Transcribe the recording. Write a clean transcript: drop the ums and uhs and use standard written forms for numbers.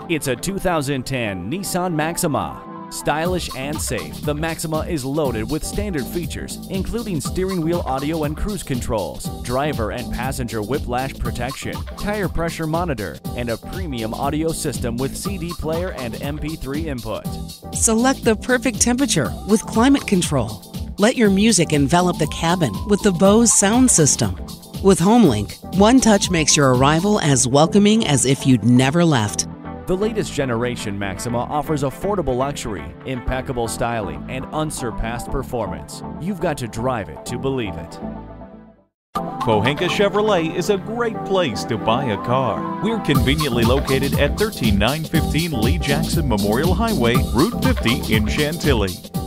It's a 2010 Nissan Maxima. Stylish and safe, the Maxima is loaded with standard features, including steering wheel audio and cruise controls, driver and passenger whiplash protection, tire pressure monitor, and a premium audio system with CD player and MP3 input. Select the perfect temperature with climate control. Let your music envelop the cabin with the Bose sound system. With HomeLink, one touch makes your arrival as welcoming as if you'd never left. The latest generation Maxima offers affordable luxury, impeccable styling, and unsurpassed performance. You've got to drive it to believe it. Pohanka Chevrolet is a great place to buy a car. We're conveniently located at 13915 Lee Jackson Memorial Highway, Route 50 in Chantilly.